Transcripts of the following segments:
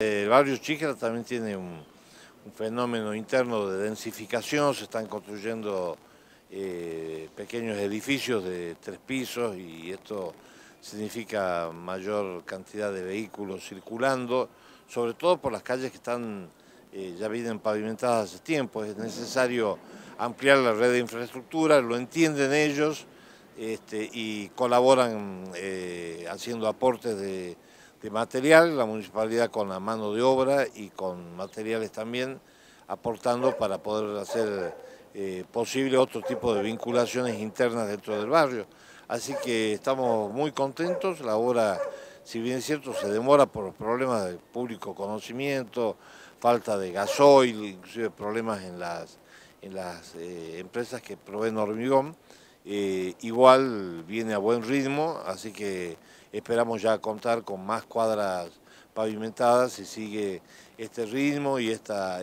El barrio Chícara también tiene un fenómeno interno de densificación, se están construyendo pequeños edificios de 3 pisos y esto significa mayor cantidad de vehículos circulando, sobre todo por las calles que están, ya vienen pavimentadas hace tiempo. Es necesario ampliar la red de infraestructura, lo entienden ellos y colaboran haciendo aportes de material, la municipalidad con la mano de obra y con materiales también, aportando para poder hacer posible otro tipo de vinculaciones internas dentro del barrio. Así que estamos muy contentos, la obra, si bien es cierto, se demora por problemas de público conocimiento, falta de gasoil, inclusive problemas en las empresas que proveen hormigón, igual viene a buen ritmo, así que esperamos ya contar con más cuadras pavimentadas si sigue este ritmo y esta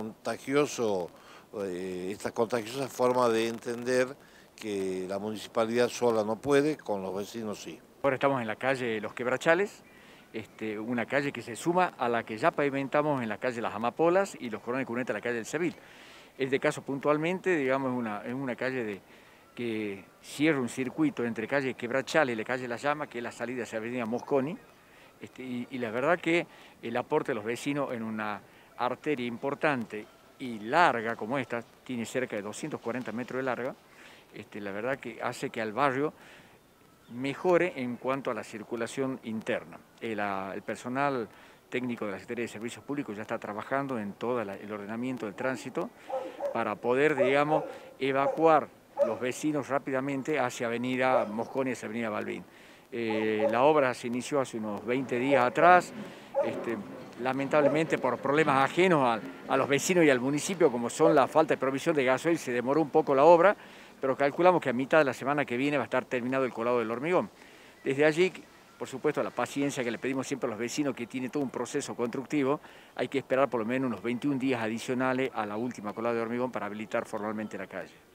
contagiosa forma de entender que la municipalidad sola no puede, con los vecinos sí. Ahora estamos en la calle Los Quebrachales, una calle que se suma a la que ya pavimentamos en la calle Las Amapolas y Los Corones Cuneta, la calle del Seville. Este caso puntualmente, digamos, es una calle que cierra un circuito entre calle Quebrachales y la calle La Llama, que es la salida hacia avenida Mosconi, y la verdad que el aporte de los vecinos en una arteria importante y larga como esta, tiene cerca de 240 metros de larga, la verdad que hace que al barrio mejore en cuanto a la circulación interna. El personal técnico de la Secretaría de Servicios Públicos ya está trabajando en todo el ordenamiento del tránsito para poder, digamos, evacuar los vecinos rápidamente hacia avenida Mosconi y hacia avenida Balbín. La obra se inició hace unos 20 días atrás, lamentablemente por problemas ajenos a los vecinos y al municipio, como son la falta de provisión de gasoil, se demoró un poco la obra, pero calculamos que a mitad de la semana que viene va a estar terminado el colado del hormigón. Desde allí, por supuesto, la paciencia que le pedimos siempre a los vecinos, que tiene todo un proceso constructivo, hay que esperar por lo menos unos 21 días adicionales a la última colada de hormigón para habilitar formalmente la calle.